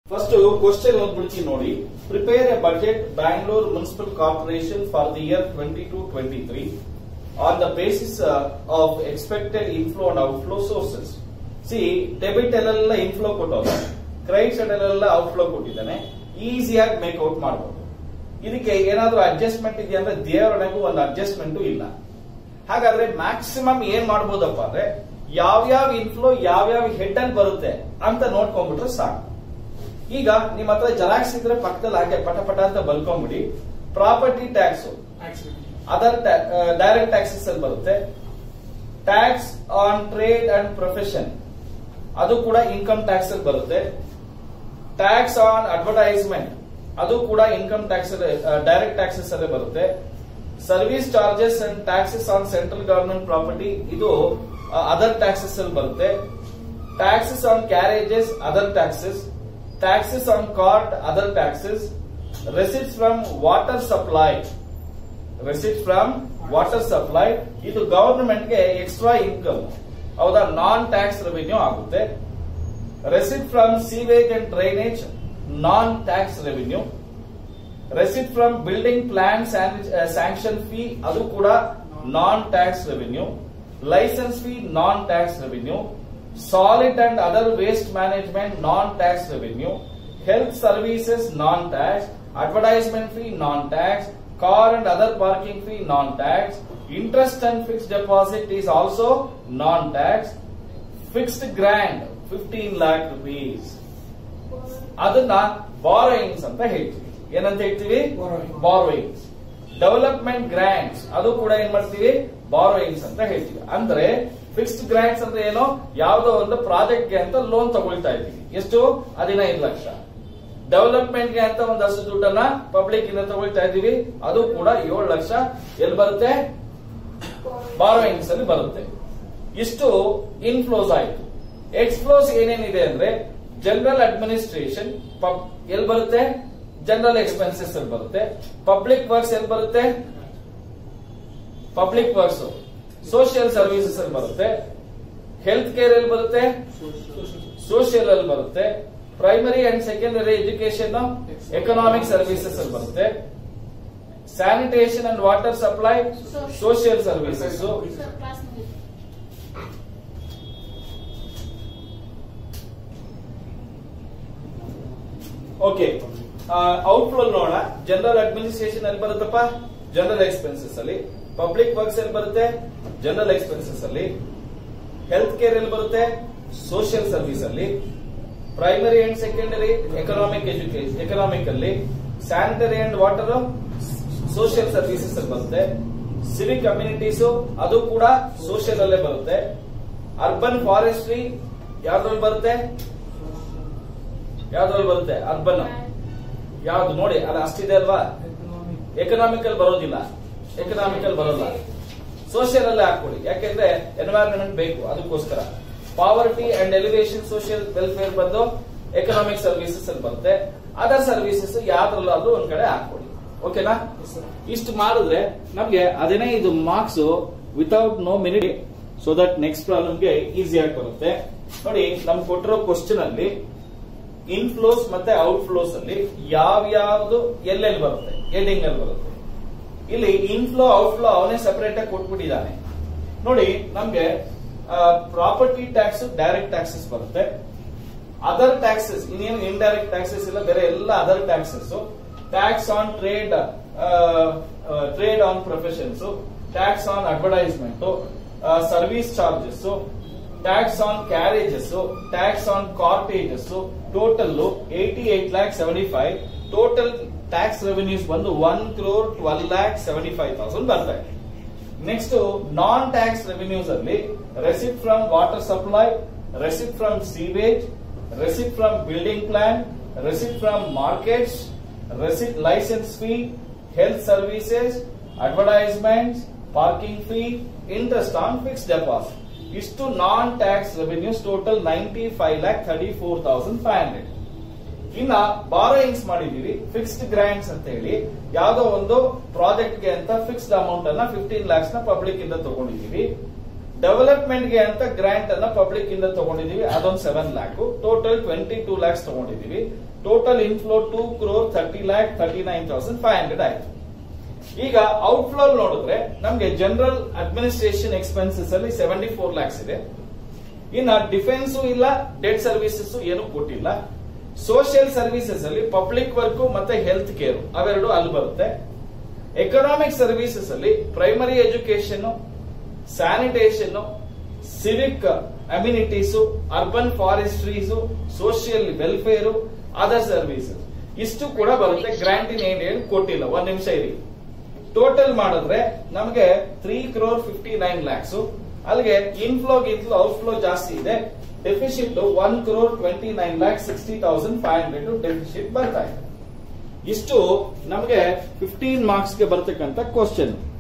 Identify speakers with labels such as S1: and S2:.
S1: First question nodi. Prepare a budget Bangalore Municipal Corporation for the year 22-23 on the basis of expected inflow and outflow sources. See, debit alla inflow kottona, credit side alla outflow kottidane, easy ಆಗಿ make out ಮಾಡಬಹುದು. ಇದಕ್ಕೆ ಏನಾದರೂ adjustment ಇದೆಯಾ ಅಂದ್ರೆ ದೇವರೊಳಗೂ ಒಂದು adjustment ಇಲ್ಲ. ಹಾಗಾದ್ರೆ maximum ಏನ್ ಮಾಡಬಹುದಪ್ಪ ಅಂದ್ರೆ ಯಾವ್ಯಾವ ಇನ್ಫ್ಲೋ ಯಾವ್ಯಾವ ಹೆಡ್ ಅಲ್ಲಿ ಬರುತ್ತೆ ಅಂತ ನೋಡ್ಕೊಂಡ್ಬಿಟ್ರೆ ಸಾಕು. ಈಗ ನಿಮ್ಮ ಹತ್ರ ಜೆರಾಕ್ಸ್ ಇದ್ರೆ ಪಕ್ಕದಲ್ಲಿ ಹಾಗೆ ಪಟ ಪಟ ಅಂತ ಬಲ್ಕೊಂಡ್ಬಿಡಿ. Property tax other direct taxes ಅಲ್ಲಿ ಬರುತ್ತೆ. Tax on trade and profession ಅದು ಕೂಡ ಇನ್ಕಮ್ ಟ್ಯಾಕ್ಸ್ ಅಲ್ಲಿ ಬರುತ್ತೆ. ಟ್ಯಾಕ್ಸ್ ಆನ್ ಅಡ್ವರ್ಟೈಸ್ಮೆಂಟ್ ಅದು ಕೂಡ ಇನ್ಕಮ್ ಟ್ಯಾಕ್ಸ್ ಡೈರೆಕ್ಟ್ ಟ್ಯಾಕ್ಸಸ್ ಅಲ್ಲೇ ಬರುತ್ತೆ. Service charges and taxes on central government property ಇದು ಅದರ್ ಟ್ಯಾಕ್ಸಸ್ ಅಲ್ಲಿ ಬರುತ್ತೆ. Taxes on carriages other taxes, taxes on cart other taxes, receipts from water supply ಇದು government ಗೆ extra income ಹೌದಾ, non tax revenue ಆಗುತ್ತೆ. Receipt from sewage and drainage non tax revenue. Receipt from building plan sanction fee ಅದು ಕೂಡ non tax revenue. Licence fee non tax revenue. Solid and other waste management non-tax revenue, health services non-tax, advertisement fee non-tax, car and other parking fee non-tax, interest and fixed deposit is also non-tax, fixed grant 15 lakh rupees ಅದನ್ನ borrowings ಅಂತ ಹೇಳ್ತೀವಿ. ಏನಂತ ಹೇಳ್ತೀವಿ? Borrowings. Development grants ಅದು ಕೂಡ ಏನ್ ಮಾಡ್ತೀವಿ? Borrowings ಅಂತ ಹೇಳ್ತೀವಿ. ಅಂದ್ರೆ ಫಿಕ್ಸ್ಡ್ ಗ್ರಾಂಟ್ಸ್ ಅಂದ್ರೆ ಏನೋ ಯಾವ್ದೋ ಒಂದು ಪ್ರಾಜೆಕ್ಟ್ ಗೆ ಅಂತ ಲೋನ್ ತಗೊಳ್ತಾ ಇದ್ದೀವಿ. ಎಷ್ಟು? 15 ಲಕ್ಷ. ಡೆವಲಪ್ಮೆಂಟ್ ಗೆ ಅಂತ ಒಂದಷ್ಟು ದುಡ್ಡನ್ನ ಪಬ್ಲಿಕ್ ಇಂದ ತಗೊಳ್ತಾ ಇದ್ದೀವಿ, ಅದು ಕೂಡ 7 ಲಕ್ಷ ಎಲ್ಲಿ ಬರುತ್ತೆ? ಬಾರೋಯಿಂಗ್ಸ್ ಅಲ್ಲಿ ಬರುತ್ತೆ. ಇಷ್ಟು ಇನ್ಫ್ಲೋಸ್ ಆಯ್ತು. ಎಕ್ಸ್ಫ್ಲೋಸ್ ಏನೇನಿದೆ ಅಂದ್ರೆ ಜನರಲ್ ಅಡ್ಮಿನಿಸ್ಟ್ರೇಷನ್ ಎಲ್ಲಿ ಬರುತ್ತೆ? ಜನರಲ್ ಎಕ್ಸ್ಪೆನ್ಸಸ್ ಅಲ್ಲಿ ಬರುತ್ತೆ. ಪಬ್ಲಿಕ್ ವರ್ಕ್ಸ್ ಎಲ್ಲಿ ಬರುತ್ತೆ? Public works. ಸೋಷಿಯಲ್ ಸರ್ವಿಸಸ್ ಅಲ್ಲಿ ಬರುತ್ತೆ. ಹೆಲ್ತ್ ಕೇರ್ ಅಲ್ಲಿ ಬರುತ್ತೆ, ಸೋಷಿಯಲ್ ಅಲ್ಲಿ ಬರುತ್ತೆ. Primary and secondary education economic services ಅಲ್ಲಿ ಬರುತ್ತೆ. Sanitation and water supply social services. Okay, outflow ನೋಡೋಣ. ಜನರಲ್ ಅಡ್ಮಿನಿಸ್ಟ್ರೇಷನ್ ಅಲ್ಲಿ ಬರುತ್ತಪ್ಪ ಜನರಲ್ ಎಕ್ಸ್ಪೆನ್ಸಸ್ ಅಲ್ಲಿ. ಪಬ್ಲಿಕ್ ವರ್ಕ್ಸ್ ಅಲ್ಲಿ ಬರುತ್ತೆ ಜನರಲ್ ಎಕ್ಸ್ಪೆನ್ಸಸ್ ಅಲ್ಲಿ. ಹೆಲ್ತ್ ಕೇರ್ ಅಲ್ಲಿ ಬರುತ್ತೆ ಸೋಷಿಯಲ್ ಸರ್ವಿಸ್ ಅಲ್ಲಿ. ಪ್ರೈಮರಿ ಅಂಡ್ ಸೆಕೆಂಡರಿ ಎಕನಾಮಿಕ್ ಅಲ್ಲಿ. Sanitary and water social services ಅಲ್ಲಿ ಬರುತ್ತೆ. ಸಿವಿಕ್ ಕಮ್ಯುನಿಟೀಸ್ ಅದು ಕೂಡ ಸೋಷಿಯಲ್ ಅಲ್ಲೇ ಬರುತ್ತೆ. ಅರ್ಬನ್ ಫಾರೆಸ್ಟ್ರಿ ಯಾವ್ದ್ರಲ್ಲಿ ಬರುತ್ತೆ? ಅರ್ಬನ್ ಯಾವ್ದು ನೋಡಿ, ಅದು ಅಷ್ಟಿದೆ ಅಲ್ವಾ? ಎಕನಾಮಿಕಲ್ ಬರೋದಿಲ್ಲ, ಬರೋಲ್ಲ. ಸೋಷಿಯಲ್ ಅಲ್ಲೇ ಹಾಕೊಳ್ಳಿ, ಯಾಕೆಂದ್ರೆ ಎನ್ವೈರನ್ಮೆಂಟ್ ಬೇಕು ಅದಕ್ಕೋಸ್ಕರ. Poverty and elevation social welfare ಬಂದು ಎಕನಾಮಿಕ್ ಸರ್ವಿಸಸ್ ಅಲ್ಲಿ ಬರುತ್ತೆ. ಅದರ್ ಸರ್ವಿಸಸ್ ಯಾವ್ದ್ರಲ್ಲಾದ್ರೂ ಒಂದ್ ಕಡೆ ಹಾಕೊಳ್ಳಿ. ಓಕೆನಾ? ಇಷ್ಟು ಮಾಡಿದ್ರೆ ನಮ್ಗೆ 15 marks without no minute, so that next ಪ್ರಾಬ್ಲಮ್ಗೆ ಈಸಿ ಆಗಿ ಬರುತ್ತೆ. ನೋಡಿ, ನಮ್ಗೆ ಕೊಟ್ಟಿರೋ ಕ್ವಶನ್ ಅಲ್ಲಿ ಇನ್ಫ್ಲೋಸ್ ಮತ್ತೆ ಔಟ್ಫ್ಲೋಸ್ ಅಲ್ಲಿ ಯಾವ್ಯಾವ್ದು ಎಲ್ಲೆಲ್ಲಿ ಬರುತ್ತೆ, ಹೆಡಿಂಗ್ ಅಲ್ಲಿ ಬರುತ್ತೆ. ಇಲ್ಲಿ ಇನ್ಫ್ಲೋ ಔಟ್ಫ್ಲೋ ಅವನೇ ಸೆಪರೇಟ್ ಆಗಿ ಕೊಟ್ಬಿಟ್ಟಿದ್ದಾನೆ. ನೋಡಿ, ನಮ್ಗೆ ಪ್ರಾಪರ್ಟಿ ಟ್ಯಾಕ್ಸ್ ಡೈರೆಕ್ಟ್ ಟ್ಯಾಕ್ಸಸ್ ಬರುತ್ತೆ. ಅದರ್ ಟ್ಯಾಕ್ಸಸ್ ಇನ್ನೇನು ಇಂಡೈರೆಕ್ಟ್ ಟ್ಯಾಕ್ಸಸ್ ಇಲ್ಲ, ಬೇರೆ ಎಲ್ಲ other taxes. Tax on trade on professions, tax on advertisement, service charges, tax on carriages, tax on cartages. Total 88,75,000. Total tax revenues ಬಂದು 1,12,75,000 ಬರ್ತಾ ಇದೆ. ನೆಕ್ಸ್ಟ್ ನಾನ್ ಟ್ಯಾಕ್ಸ್ ರೆವೆನ್ಯೂಸ್ ಅಲ್ಲಿ receipt from water supply, receipt from sewage, receipt from building plan, receipt from markets, receipt licence fee, health services, advertisements, parking fee, interest on fixed deposit. ಇಷ್ಟು non tax revenues total 95,34,500. ಇನ್ನ borrowings ಮಾಡಿದೀವಿ, fixed grants ಅಂತ ಹೇಳಿ ಯಾವ್ದೋ ಒಂದು project ಗೆ ಅಂತ fixed amount ಅನ್ನ 15 lakhs ನ ಪಬ್ಲಿಕ್ ಇಂದ ತಗೊಂಡಿದೀವಿ. ಡೆವಲಪ್ಮೆಂಟ್ ಗೆ ಅಂತ ಗ್ರಾಂಟ್ ಅನ್ನ ಪಬ್ಲಿಕ್ ಇಂದ ತಗೊಂಡಿದೀವಿ, ಅದೊಂದು 7 lakh. ಟೋಟಲ್ 22 lakhs ತಗೊಂಡಿದೀವಿ. ಟೋಟಲ್ ಇನ್ಫ್ಲೋ 2,30,39,500 ಆಯ್ತು. ಈಗ ಔಟ್ಫ್ಲೋ ನೋಡಿದ್ರೆ ನಮ್ಗೆ ಜನರಲ್ ಅಡ್ಮಿನಿಸ್ಟ್ರೇಷನ್ ಎಕ್ಸ್ಪೆನ್ಸಸ್ ಅಲ್ಲಿ 74 lakhs ಇದೆ. ಇನ್ನ ಡಿಫೆನ್ಸ್ ಇಲ್ಲ, ಡೆಟ್ ಸರ್ವಿಸಸ್ ಏನು ಕೊಟ್ಟಿಲ್ಲ. ಸೋಷಿಯಲ್ ಸರ್ವಿಸಸ್ ಅಲ್ಲಿ ಪಬ್ಲಿಕ್ ವರ್ಕ್ ಮತ್ತೆ ಹೆಲ್ತ್ ಕೇರ್ ಅವೆರಡು ಅಲ್ಲಿ ಬರುತ್ತೆ. ಎಕನಾಮಿಕ್ ಸರ್ವಿಸಸ್ ಅಲ್ಲಿ primary education, sanitation, civic amenities, urban forestries, social welfare, other services ಇಷ್ಟು ಕೂಡ ಬರುತ್ತೆ. ಗ್ರಾಂಟ್ ಇನ್ ಏನ್ ಏನು ಕೊಟ್ಟಿಲ್ಲ. ಒಂದ್ ನಿಮಿಷ ಇರಿ. ಟೋಟಲ್ ಮಾಡಿದ್ರೆ ನಮಗೆ 3,59 lakhs. ಅಲ್ಲಿಗೆ ಇನ್ಫ್ಲೋ ಗಿಂತಲೂ ಔಟ್ಫ್ಲೋ ಜಾಸ್ತಿ ಇದೆ. ಡೆಫಿಸಿಟ್ 1,29,60,500 ಡೆಫಿಸಿಟ್ ಬರ್ತಾ ಇದೆ. ಇಷ್ಟು ನಮಗೆ 15 ಮಾರ್ಕ್ಸ್ ಗೆ ಬರ್ತಕ್ಕಂಥ ಕ್ವಶನ್.